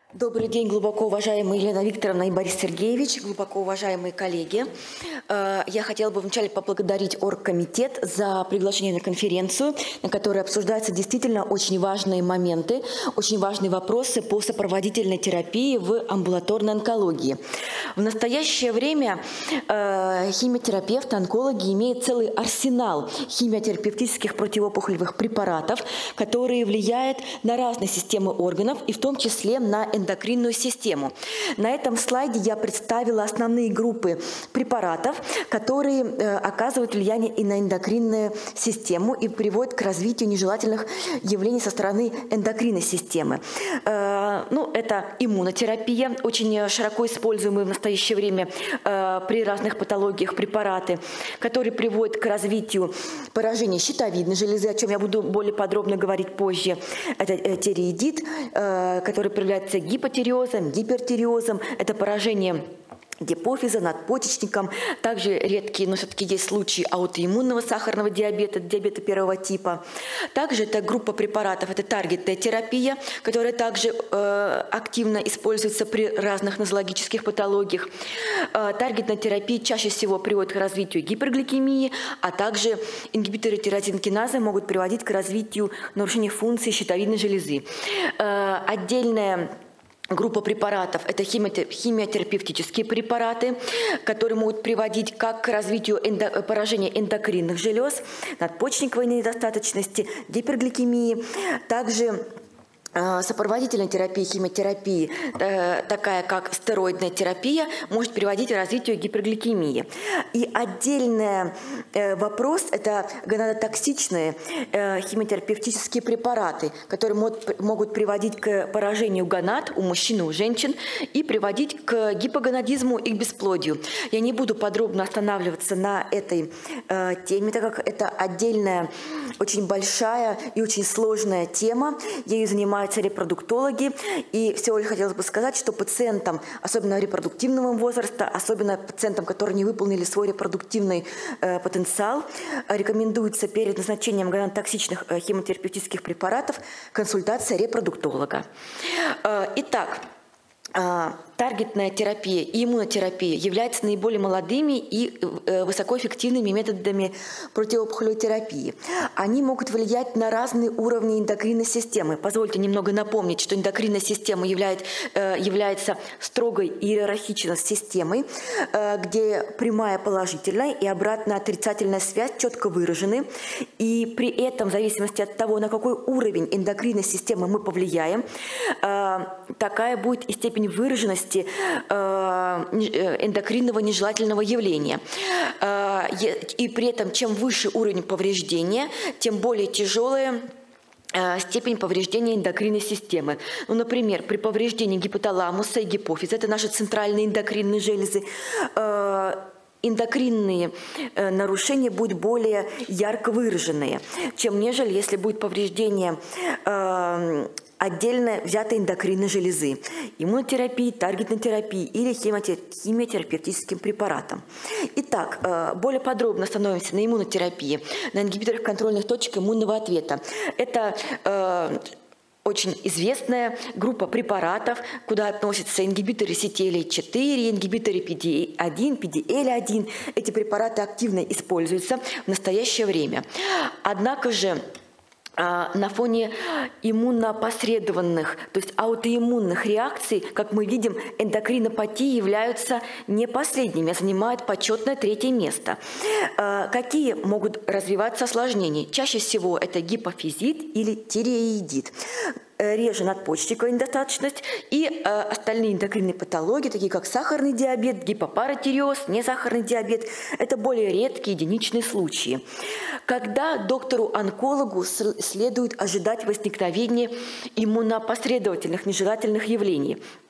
Добрый день, глубоко уважаемые Елена Викторовна и Борис Сергеевич, глубоко уважаемые коллеги. Я хотела бы вначале поблагодарить Оргкомитет за приглашение на конференцию, на которой обсуждаются действительно очень важные моменты, очень важные вопросы по сопроводительной терапии в амбулаторной онкологии. В настоящее время химиотерапевты, онкологи имеют целый арсенал химиотерапевтических противоопухолевых препаратов, которые влияют на разные системы органов и в том числе на эндокринную систему. На этом слайде я представила основные группы препаратов, которые оказывают влияние и на эндокринную систему и приводят к развитию нежелательных явлений со стороны эндокринной системы. Это иммунотерапия, очень широко используемые в настоящее время при разных патологиях препараты, которые приводят к развитию поражения щитовидной железы, о чем я буду более подробно говорить позже. Это тиреоидит, который проявляется гипотиреозом, гипертиреозом, это поражение гипофиза, надпочечником. Также редкие, но все-таки есть случаи аутоиммунного сахарного диабета, диабета первого типа. Также это группа препаратов, это таргетная терапия, которая также активно используется при разных нозологических патологиях. Таргетная терапия чаще всего приводит к развитию гипергликемии, а также ингибиторы тирозинкиназы могут приводить к развитию нарушения функции щитовидной железы. Отдельная группа препаратов – это химиотерапевтические препараты, которые могут приводить как к развитию поражения эндокринных желез, надпочечниковой недостаточности, гипергликемии. Также сопроводительная терапия, химиотерапии, такая как стероидная терапия, может приводить к развитию гипергликемии. И отдельный вопрос – это гонадотоксичные химиотерапевтические препараты, которые могут приводить к поражению гонад у мужчин и у женщин и приводить к гипогонадизму и к бесплодию. Я не буду подробно останавливаться на этой теме, так как это отдельная, очень большая и очень сложная тема. Ею занимаются репродуктологи. И всего лишь хотелось бы сказать, что пациентам, особенно репродуктивного возраста, особенно пациентам, которые не выполнили свой репродуктивный потенциал, рекомендуется перед назначением гонадотоксичных химиотерапевтических препаратов консультация репродуктолога. Итак, таргетная терапия и иммунотерапия являются наиболее молодыми и высокоэффективными методами противоопухолевой терапии. Они могут влиять на разные уровни эндокринной системы. Позвольте немного напомнить, что эндокринная система является строгой иерархичной системой, где прямая положительная и обратная отрицательная связь четко выражены. И при этом, в зависимости от того, на какой уровень эндокринной системы мы повлияем, такая будет и степень выраженности эндокринного нежелательного явления. И при этом, чем выше уровень повреждения, тем более тяжелая степень повреждения эндокринной системы. Например, при повреждении гипоталамуса и гипофиза, это наши центральные эндокринные железы, эндокринные нарушения будут более ярко выраженные, чем нежели если будет повреждение отдельно взятой эндокринной железы, иммунотерапии, таргетной терапии или химиотерапевтическим препаратам. Итак, более подробно остановимся на иммунотерапии, на ингибиторах контрольных точек иммунного ответа. Это очень известная группа препаратов, куда относятся ингибиторы CTLA-4, ингибиторы PD-1, PDL-1. Эти препараты активно используются в настоящее время. Однако же на фоне иммунопосредованных, то есть аутоиммунных реакций, как мы видим, эндокринопатии являются не последними, а занимают почетное 3-е место. Какие могут развиваться осложнения? Чаще всего это гипофизит или тиреоидит. Реже надпочечниковая недостаточность и остальные эндокринные патологии, такие как сахарный диабет, гипопаратиреоз, несахарный диабет. Это более редкие единичные случаи. Когда доктору-онкологу следует ожидать возникновения иммунопосредовательных нежелательных явлений?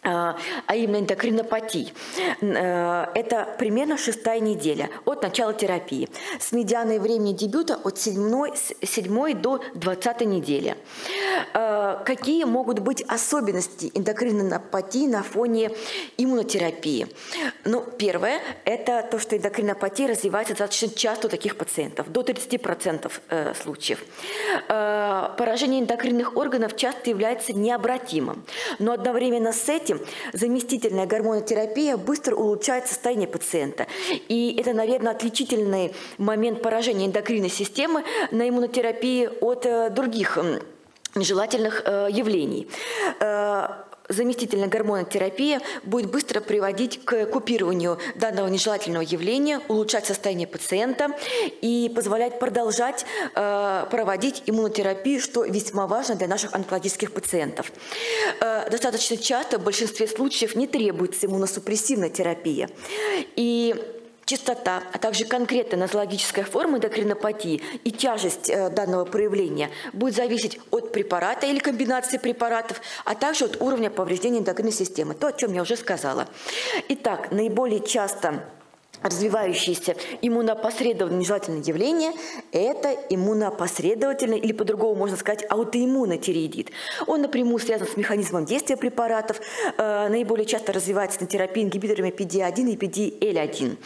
а именно эндокринопатий. Это примерно 6-я неделя от начала терапии, с медианой времени дебюта от 7 до 20 недели. Какие могут быть особенности эндокринопатии на фоне иммунотерапии? Ну, первое – это то, что эндокринопатия развивается достаточно часто у таких пациентов, до 30% случаев. Поражение эндокринных органов часто является необратимым, но одновременно с этим заместительная гормонотерапия быстро улучшает состояние пациента. И это, наверное, отличительный момент поражения эндокринной системы на иммунотерапии от других нежелательных явлений. Заместительная гормонотерапия будет быстро приводить к купированию данного нежелательного явления, улучшать состояние пациента и позволять продолжать проводить иммунотерапию, что весьма важно для наших онкологических пациентов. Достаточно часто в большинстве случаев не требуется иммуносупрессивная терапия. И частота, а также конкретная нозологическая форма эндокринопатии и тяжесть данного проявления будет зависеть от препарата или комбинации препаратов, а также от уровня повреждения эндокринной системы, то, о чем я уже сказала. Итак, наиболее часто развивающиеся иммунопосредованные нежелательные явления – это иммунопосредовательный, или по-другому можно сказать, аутоиммунный тиреидит. Он напрямую связан с механизмом действия препаратов, наиболее часто развивается на терапии ингибиторами PD-1 и PD-L1.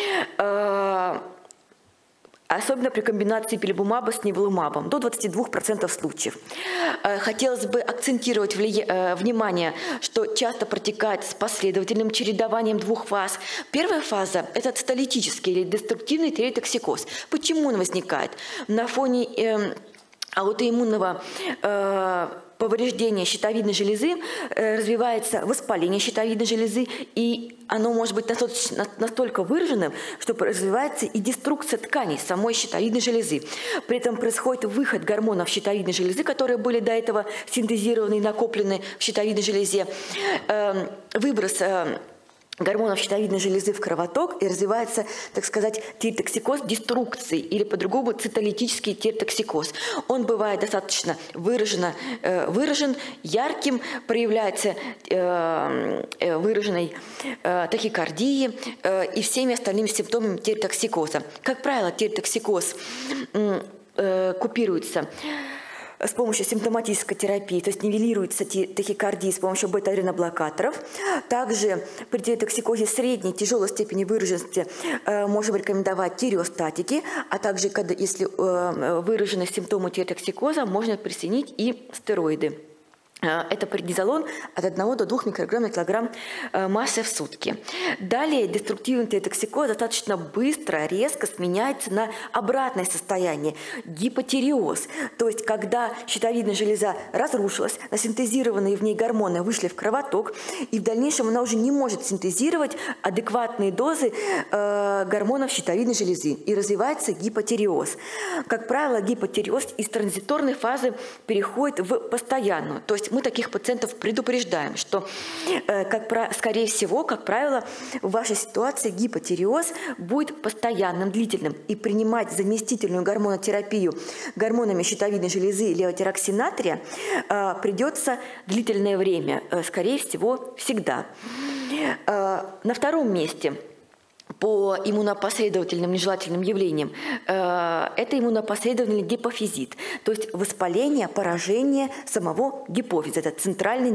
Особенно при комбинации пилибумаба с неволумабом, до 22% случаев. Хотелось бы акцентировать внимание, что часто протекает с последовательным чередованием двух фаз. Первая фаза – это цитолитический или деструктивный тиреотоксикоз. Почему он возникает? На фоне аутоиммунного повреждения щитовидной железы развивается воспаление щитовидной железы, и оно может быть настолько выраженным, что развивается и деструкция тканей самой щитовидной железы. При этом происходит выход гормонов щитовидной железы, которые были до этого синтезированы и накоплены в щитовидной железе, выброс гормонов щитовидной железы в кровоток, и развивается, так сказать, тиреотоксикоз деструкции, или по-другому цитолитический тиреотоксикоз. Он бывает достаточно выражен, ярким, проявляется выраженной тахикардией и всеми остальными симптомами тиреотоксикоза. Как правило, тиреотоксикоз купируется с помощью симптоматической терапии, то есть нивелируется тахикардия с помощью бета-адреноблокаторов. Также при тиреотоксикозе средней тяжелой степени выраженности можем рекомендовать тиреостатики, а также, если выражены симптомы тиреотоксикоза, можно присоединить и стероиды. Это преднизолон от 1 до 2 микрограмм на килограмм массы в сутки. Далее деструктивный тиреотоксикоз достаточно быстро, резко сменяется на обратное состояние – гипотиреоз. То есть, когда щитовидная железа разрушилась, синтезированные в ней гормоны вышли в кровоток, и в дальнейшем она уже не может синтезировать адекватные дозы гормонов щитовидной железы, и развивается гипотиреоз. Как правило, гипотиреоз из транзиторной фазы переходит в постоянную. То есть мы таких пациентов предупреждаем, что, скорее всего, как правило, в вашей ситуации гипотиреоз будет постоянным, длительным, и принимать заместительную гормонотерапию гормонами щитовидной железы левотироксинатрия придется длительное время, скорее всего, всегда. На втором месте по иммунопосредовательным нежелательным явлениям это иммунопосредовательный гипофизит, то есть воспаление, поражение самого гипофиза, это центральной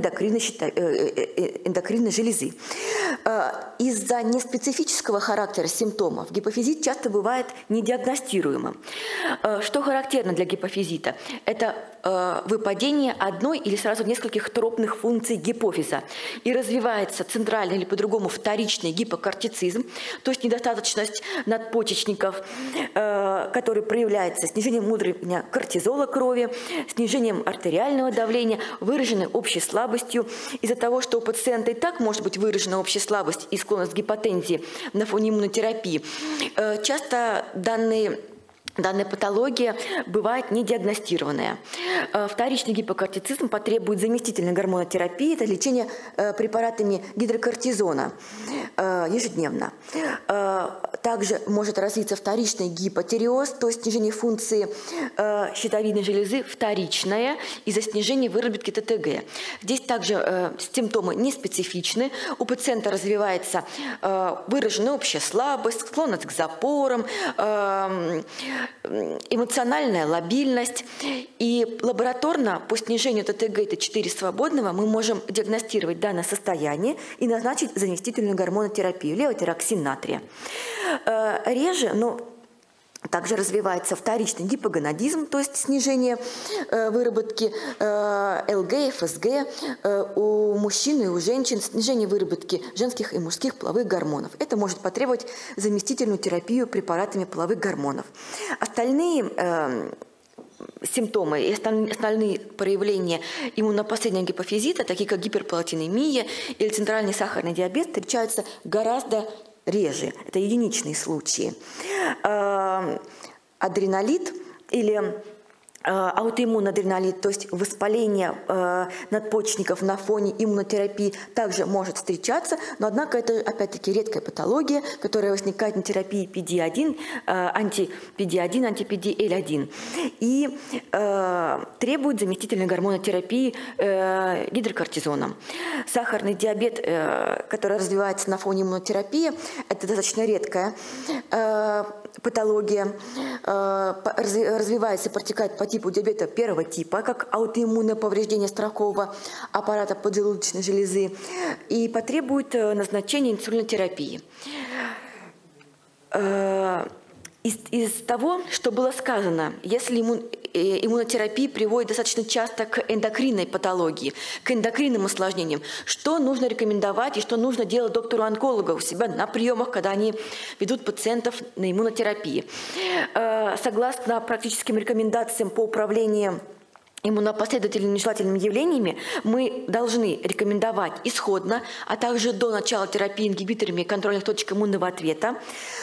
эндокринной железы. Из-за неспецифического характера симптомов гипофизит часто бывает недиагностируемым. Что характерно для гипофизита? Это выпадение одной или сразу нескольких тропных функций гипофиза, и развивается центральный или по-другому вторичный гипокортицизм, то есть недостаточность надпочечников, который проявляется снижением уровня кортизола крови, снижением артериального давления, выраженной общей слабостью. Из-за того, что у пациента и так может быть выражена общая слабость и склонность к гипотензии на фоне иммунотерапии, часто данные Данная патология бывает недиагностированная. Вторичный гипокортицизм потребует заместительной гормонотерапии, это лечение препаратами гидрокортизона ежедневно. Также может развиться вторичный гипотиреоз, то есть снижение функции щитовидной железы вторичное из-за снижения выработки ТТГ. Здесь также симптомы не специфичны. У пациента развивается выраженная общая слабость, склонность к запорам, эмоциональная лобильность. И лабораторно по снижению ТТГ Т4 свободного мы можем диагностировать данное состояние и назначить заместительную гормонотерапию, левотироксин натрия. Реже, но также развивается вторичный гипогонадизм, то есть снижение выработки ЛГ, ФСГ у мужчин и у женщин, снижение выработки женских и мужских половых гормонов. Это может потребовать заместительную терапию препаратами половых гормонов. Остальные симптомы и остальные проявления иммунопоследнего гипофизита, такие как гиперпалатинемия или центральный сахарный диабет, встречаются гораздо реже. Это единичные случаи. Адреналит или аутоиммунный адреналит, то есть воспаление надпочечников на фоне иммунотерапии, также может встречаться, но однако это опять-таки редкая патология, которая возникает на терапии PD-1, анти-PD-1, анти-PD-L1 и требует заместительной гормонотерапии гидрокортизоном. Сахарный диабет, который развивается на фоне иммунотерапии, это достаточно редкая патология, развивается и протекает по типу диабета первого типа, как аутоиммунное повреждение страхового аппарата поджелудочной железы, и потребует назначения инсулинотерапии. Из того, что было сказано, если иммунотерапия приводит достаточно часто к эндокринной патологии, к эндокринным осложнениям, что нужно рекомендовать и что нужно делать доктору-онкологу у себя на приемах, когда они ведут пациентов на иммунотерапии. Согласно практическим рекомендациям по управлению иммунопоследовательными нежелательными явлениями, мы должны рекомендовать исходно, а также до начала терапии ингибиторами контрольных точек иммунного ответа,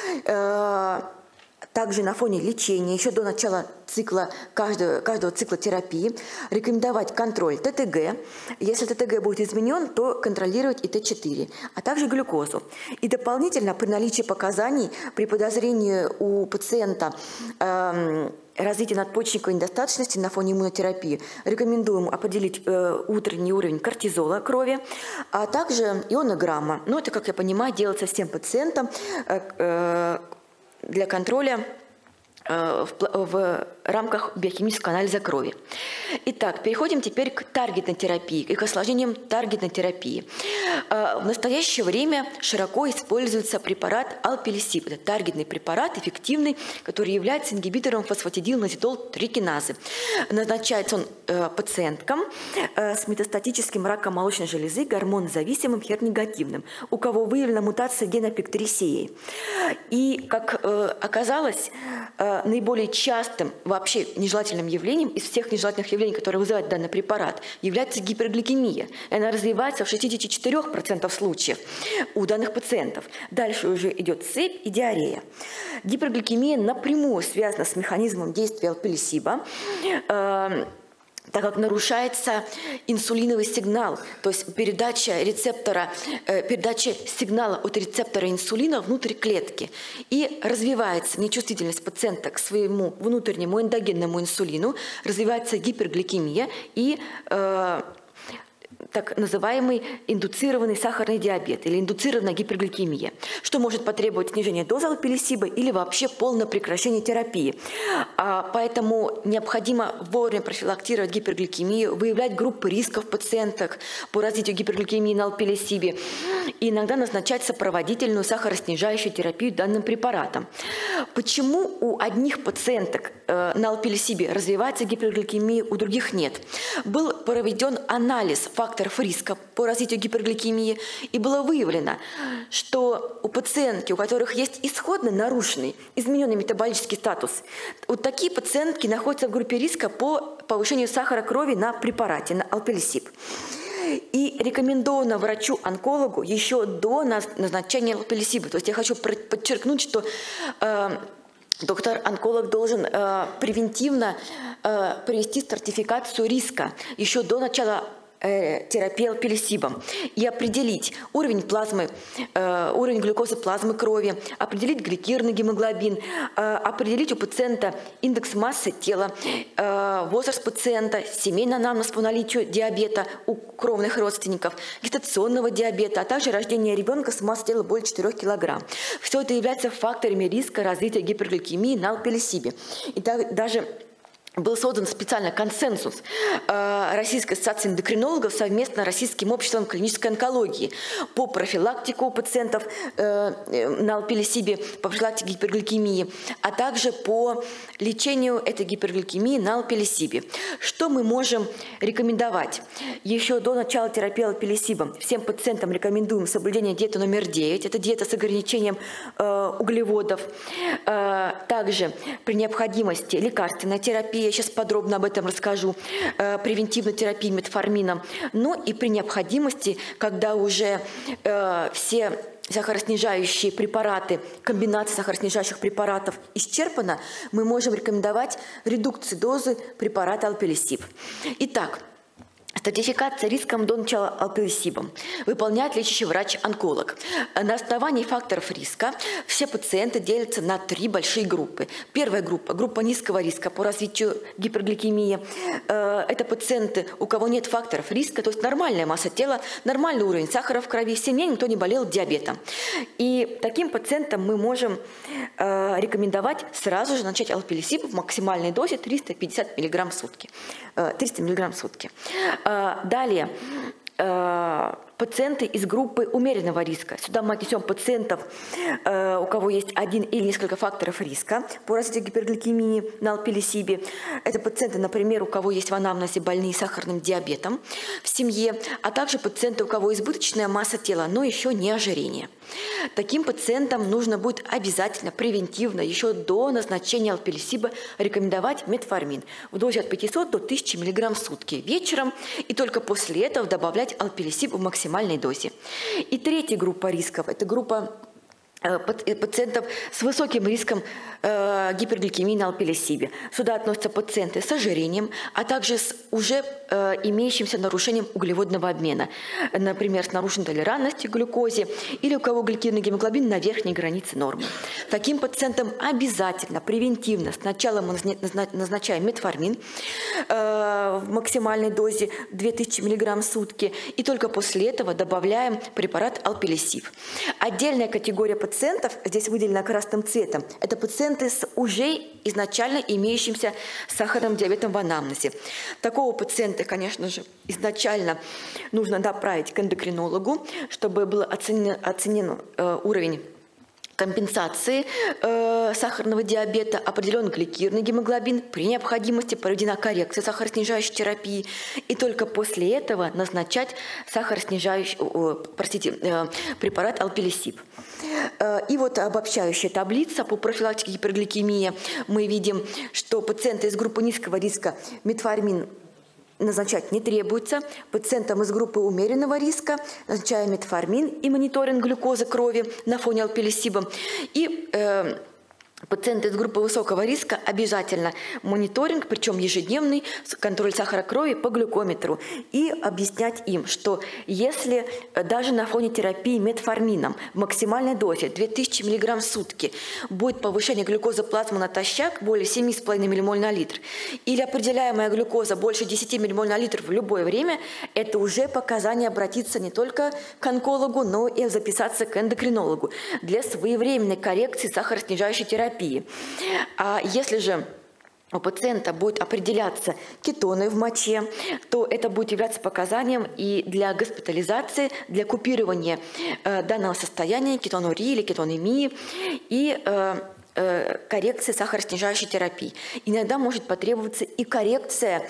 также на фоне лечения, еще до начала цикла, каждого цикла терапии, рекомендовать контроль ТТГ. Если ТТГ будет изменен, то контролировать и Т4, а также глюкозу. И дополнительно при наличии показаний, при подозрении у пациента развития надпочечниковой недостаточности на фоне иммунотерапии, рекомендуем определить утренний уровень кортизола крови, а также ионограмма. Но это, как я понимаю, делается всем пациентам для контроля в рамках биохимического анализа крови. Итак, переходим теперь к таргетной терапии и к осложнениям таргетной терапии. В настоящее время широко используется препарат Alpelisib. Это таргетный препарат, эффективный, который является ингибитором фосфатидилназидол-трикиназы. Назначается он пациенткам с метастатическим раком молочной железы, гормонозависимым, HER2-негативным, у кого выявлена мутация гена пекторисеи. И, как оказалось, наиболее частым вообще нежелательным явлением из всех нежелательных явлений, которые вызывают данный препарат, является гипергликемия. Она развивается в 64% случаев у данных пациентов. Дальше уже идет цепь и диарея. Гипергликемия напрямую связана с механизмом действия алпилисиба, так как нарушается инсулиновый сигнал, то есть передача сигнала от рецептора инсулина внутрь клетки. И развивается нечувствительность пациента к своему внутреннему эндогенному инсулину, развивается гипергликемия и так называемый индуцированный сахарный диабет или индуцированная гипергликемия, что может потребовать снижения дозы алпилисиба или вообще полное прекращение терапии. Поэтому необходимо вовремя профилактировать гипергликемию, выявлять группы риска в пациентах по развитию гипергликемии на алпилисибе и иногда назначать сопроводительную сахароснижающую терапию данным препаратом. Почему у одних пациенток на алпилисибе развивается гипергликемия, у других нет? Был проведен анализ факторов риска по развитию гипергликемии, и было выявлено, что у пациентки, у которых есть исходно нарушенный, измененный метаболический статус, вот такие пациентки находятся в группе риска по повышению сахара крови на препарате, на алпилисиб. И рекомендовано врачу-онкологу еще до назначения алпилисиба. То есть я хочу подчеркнуть, что доктор-онколог должен превентивно провести стратификацию риска еще до начала терапии алпилисибом и определить уровень плазмы, уровень глюкозы плазмы крови, определить гликированный гемоглобин, определить у пациента индекс массы тела, возраст пациента, семейный анамнез по наличию диабета у кровных родственников, гестационного диабета, а также рождение ребенка с массой тела более 4 кг. Все это является факторами риска развития гипергликемии на алпилисибе. И даже был создан специально консенсус Российской ассоциации эндокринологов совместно Российским обществом клинической онкологии по профилактику у пациентов на алпилисибе, по профилактике гипергликемии, а также по лечению этой гипергликемии на алпилисибе. Что мы можем рекомендовать? Еще до начала терапии алпилисибом всем пациентам рекомендуем соблюдение диеты номер 9. Это диета с ограничением углеводов. Также при необходимости лекарственная терапия, я сейчас подробно об этом расскажу, превентивной терапии метформином. Ну и при необходимости, когда уже все сахароснижающие препараты, комбинация сахароснижающих препаратов исчерпана, мы можем рекомендовать редукцию дозы препарата алпилисиб. Итак, стратификация риском до начала алпилисибом выполняет лечащий врач-онколог. На основании факторов риска все пациенты делятся на 3 большие группы. Первая группа – группа низкого риска по развитию гипергликемии. Это пациенты, у кого нет факторов риска, то есть нормальная масса тела, нормальный уровень сахара в крови, в семье никто не болел диабетом. И таким пациентам мы можем рекомендовать сразу же начать алпилисиб в максимальной дозе 350 мг в сутки. 300 мг в сутки. Далее, пациенты из группы умеренного риска. Сюда мы отнесем пациентов, у кого есть один или несколько факторов риска по развитию гипергликемии на алпилисибе. Это пациенты, например, у кого есть в анамнезе больные сахарным диабетом в семье, а также пациенты, у кого избыточная масса тела, но еще не ожирение. Таким пациентам нужно будет обязательно превентивно еще до назначения алпилисиба рекомендовать метформин в дозе от 500 до 1000 мг в сутки вечером, и только после этого добавлять алпилисиб в максимальной дозе. И третья группа рисков – это группа пациентов с высоким риском гипергликемии на алпилисибе. Сюда относятся пациенты с ожирением, а также с уже имеющимся нарушением углеводного обмена, например, с нарушенной толерантностью к глюкозе или у кого гликированный гемоглобин на верхней границе нормы. Таким пациентам обязательно превентивно сначала мы назначаем метформин в максимальной дозе 2000 мг в сутки, и только после этого добавляем препарат алпилисиб. Отдельная категория пациентов, здесь выделена красным цветом, это пациенты с уже изначально имеющимся сахарным диабетом в анамнезе. Такого пациента, конечно же, изначально нужно направить к эндокринологу, чтобы был оценен уровень компенсации сахарного диабета, определен гликированный гемоглобин, при необходимости проведена коррекция сахароснижающей терапии, и только после этого назначать препарат алпилисиб. И вот обобщающая таблица по профилактике гипергликемии. Мы видим, что пациенты из группы низкого риска метформин назначать не требуется. Пациентам из группы умеренного риска назначаем метформин и мониторинг глюкозы крови на фоне алпилисиба. И пациенты из группы высокого риска обязательно мониторинг, причем ежедневный, контроль сахара крови по глюкометру. И объяснять им, что если даже на фоне терапии метформином в максимальной дозе 2000 мг в сутки будет повышение глюкозы плазмы натощак более 7,5 ммоль на литр, или определяемая глюкоза больше 10 ммоль на литр в любое время, это уже показание обратиться не только к онкологу, но и записаться к эндокринологу для своевременной коррекции сахароснижающей терапии. А если же у пациента будет определяться кетоны в моче, то это будет являться показанием и для госпитализации, для купирования данного состояния кетонурии или кетонемии и коррекции сахароснижающей терапии. Иногда может потребоваться и коррекция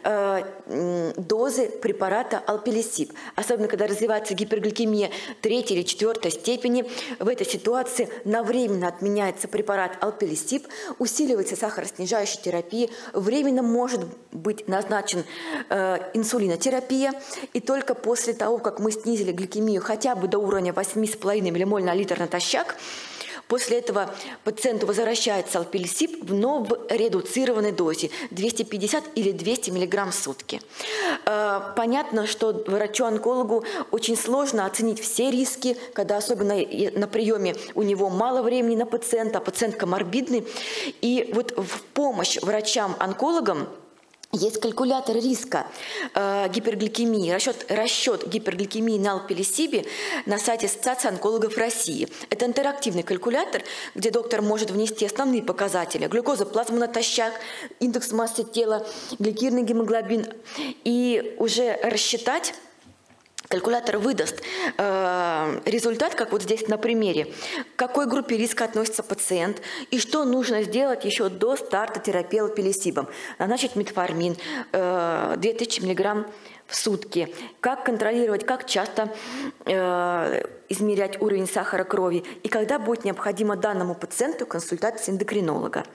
дозы препарата алпилисиб, особенно когда развивается гипергликемия 3-й или 4-й степени. В этой ситуации навременно отменяется препарат алпилисиб, усиливается сахароснижающая терапия, временно может быть назначен инсулинотерапия, и только после того, как мы снизили гликемию хотя бы до уровня 8,5 ммоль на литр натощак, После этого пациенту возвращается алпилисиб, но в редуцированной дозе 250 или 200 мг в сутки. Понятно, что врачу-онкологу очень сложно оценить все риски, когда особенно на приеме у него мало времени на пациента, а пациент коморбидный. И вот в помощь врачам-онкологам есть калькулятор риска гипергликемии, расчет гипергликемии на алпилисибе на сайте Ассоциации онкологов России. Это интерактивный калькулятор, где доктор может внести основные показатели: глюкоза плазмы натощак, индекс массы тела, гликированный гемоглобин, и уже рассчитать. Калькулятор выдаст результат, как вот здесь на примере, к какой группе риска относится пациент и что нужно сделать еще до старта терапии алпилисибом. Назначить метформин 2000 мг в сутки, как контролировать, как часто измерять уровень сахара крови и когда будет необходимо данному пациенту консультация эндокринолога.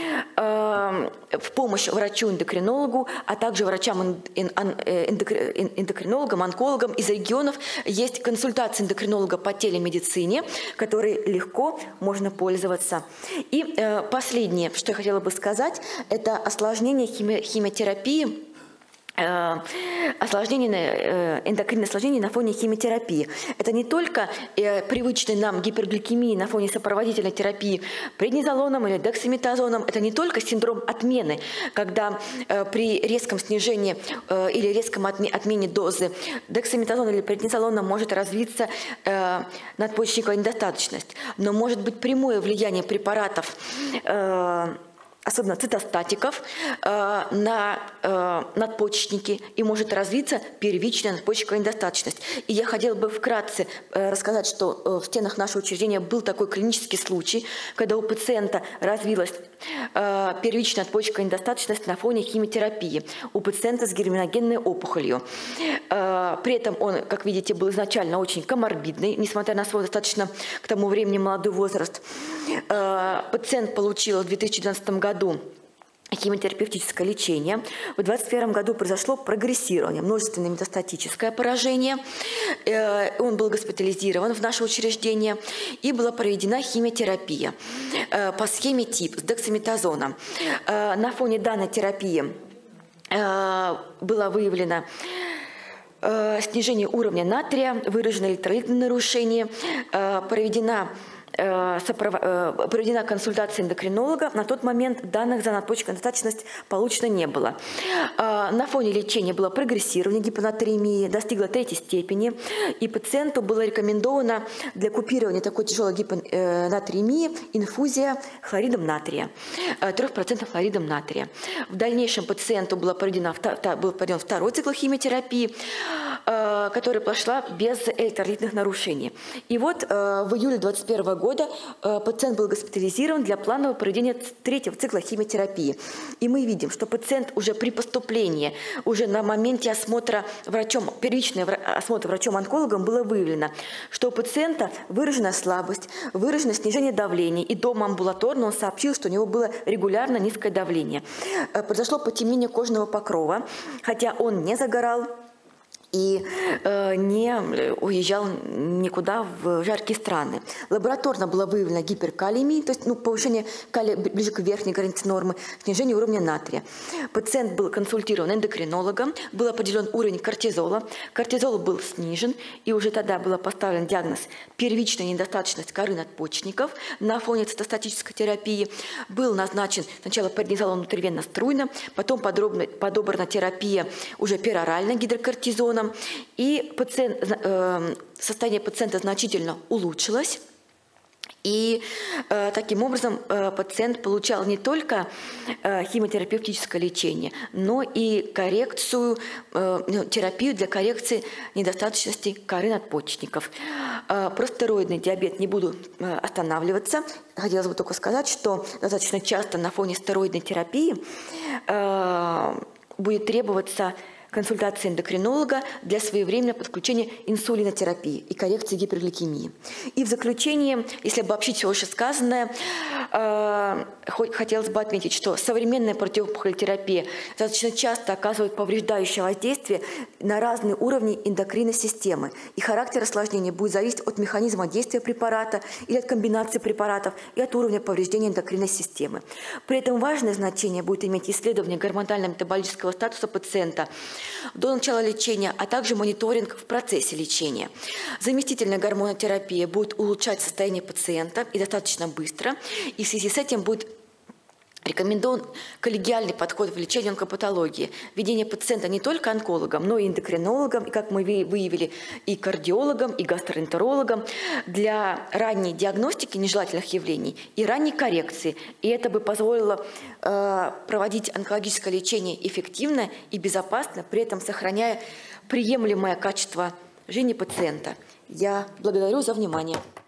В помощь врачу-эндокринологу, а также врачам-эндокринологам, онкологам из регионов есть консультации эндокринолога по телемедицине, которой легко можно пользоваться. И последнее, что я хотела бы сказать, это осложнение химиотерапии, эндокринное осложнение на фоне химиотерапии. Это не только привычный нам гипергликемии на фоне сопроводительной терапии преднизолоном или дексаметазоном, это не только синдром отмены, когда при резком снижении или резком отмене дозы дексаметазона или преднизолона может развиться надпочечниковая недостаточность, но может быть прямое влияние препаратов, особенно цитостатиков, на надпочечники, и может развиться первичная надпочечниковая недостаточность. И я хотела бы вкратце рассказать, что в стенах нашего учреждения был такой клинический случай, когда у пациента развилась первичная надпочечниковая недостаточность на фоне химиотерапии, у пациента с герминогенной опухолью. При этом он, как видите, был изначально очень коморбидный, несмотря на свой достаточно к тому времени молодой возраст. Пациент получил в 2012 году химиотерапевтическое лечение. В 2021 году произошло прогрессирование, множественное метастатическое поражение. Он был госпитализирован в наше учреждение, и была проведена химиотерапия по схеме ТИП с дексаметазоном. На фоне данной терапии было выявлено снижение уровня натрия, выраженное электролитное нарушение, проведена консультация эндокринолога. На тот момент данных за надпочечниковую недостаточность получено не было. На фоне лечения было прогрессирование гипонатриемии, достигло 3-й степени, и пациенту было рекомендовано для купирования такой тяжелой гипонатриемии инфузия хлоридом натрия, 3% хлоридом натрия. В дальнейшем пациенту был проведен второй цикл химиотерапии, которая прошла без электролитных нарушений. И вот в июле 2021 года пациент был госпитализирован для планового проведения 3-го цикла химиотерапии. И мы видим, что пациент уже при поступлении, уже на моменте осмотра врачом, первичный осмотр врачом-онкологом было выявлено, что у пациента выражена слабость, выражено снижение давления, и дома амбулаторно он сообщил, что у него было регулярно низкое давление. Произошло потемнение кожного покрова, хотя он не загорал и не уезжал никуда в жаркие страны. Лабораторно было выявлено гиперкалиемия, то есть повышение калия ближе к верхней границе нормы, снижение уровня натрия. Пациент был консультирован эндокринологом, был определен уровень кортизола. Кортизол был снижен, и уже тогда был поставлен диагноз первичная недостаточность коры надпочечников на фоне цитостатической терапии. Был назначен сначала преднизолон внутривенно-струйно, потом подобрана терапия уже перорально гидрокортизоном, и состояние пациента значительно улучшилось. И таким образом пациент получал не только химиотерапевтическое лечение, но и терапию для коррекции недостаточности коры надпочечников. Про стероидный диабет не буду останавливаться. Хотелось бы только сказать, что достаточно часто на фоне стероидной терапии будет требоваться консультации эндокринолога для своевременного подключения инсулинотерапии и коррекции гипергликемии. И в заключение, если обобщить все вышесказанное, хотелось бы отметить, что современная противоопухолевая терапия достаточно часто оказывает повреждающее воздействие на разные уровни эндокринной системы, и характер осложнения будет зависеть от механизма действия препарата или от комбинации препаратов и от уровня повреждения эндокринной системы. При этом важное значение будет иметь исследование гормонально-метаболического статуса пациента до начала лечения, а также мониторинг в процессе лечения. Заместительная гормонотерапия будет улучшать состояние пациента и достаточно быстро, и в связи с этим будет рекомендован коллегиальный подход в лечении онкопатологии, введение пациента не только онкологом, но и эндокринологом, и, как мы выявили, и кардиологом, и гастроэнтерологом для ранней диагностики нежелательных явлений и ранней коррекции. И это бы позволило проводить онкологическое лечение эффективно и безопасно, при этом сохраняя приемлемое качество жизни пациента. Я благодарю за внимание.